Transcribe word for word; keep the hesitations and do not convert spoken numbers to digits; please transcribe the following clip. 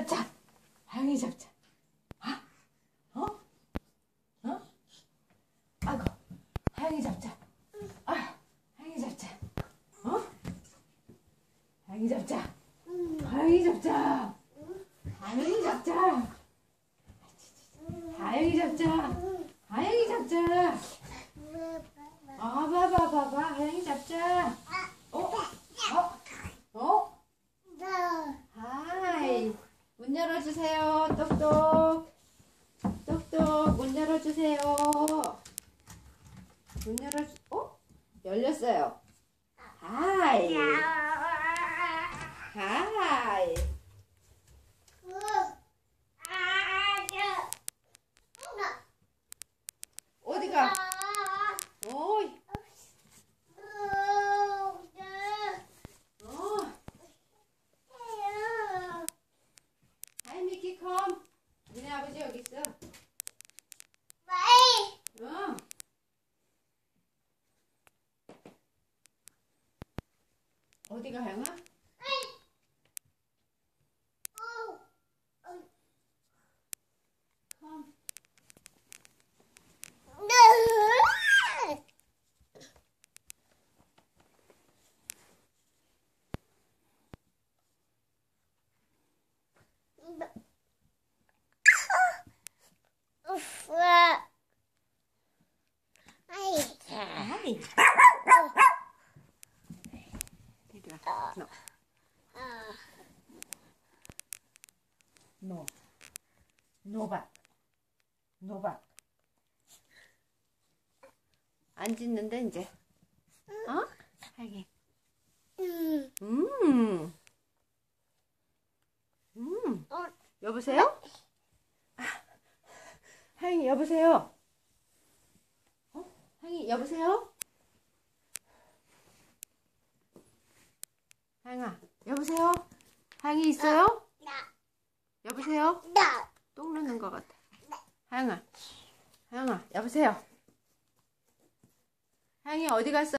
잡자. 하영이 잡자. 아? 어? 어? 아이고. 하영이 잡자. 아, 하영이 잡자. 어? 하영이 잡자. 하영이 잡자. 하영이 잡자. 하영이 잡자. 하영이 잡자. 아, 봐봐, 봐봐. 하영이 잡자. 어? 어? 어? 하이. 문 열어주세요. 똑똑. 똑똑. 문 열어주세요. 문 열어주, 어? 열렸어요. 하이. 하이. 어디가? 오이. 어. 하이 미키 컴. 니네 아버지 여기 있어. 어. 어디가 하영아? 컴. 하이. No. No. No back. No back. 안 짖는데 이제. 어? 하영이. 음. 음. 여보세요? 아, 하영이 여보세요? 어? 하영이 여보세요? 하영아 여보세요? 하영이 있어요? 여보세요? 똥 누는 것 같아. 하영아 하영아 여보세요? 하영이 어디 갔어?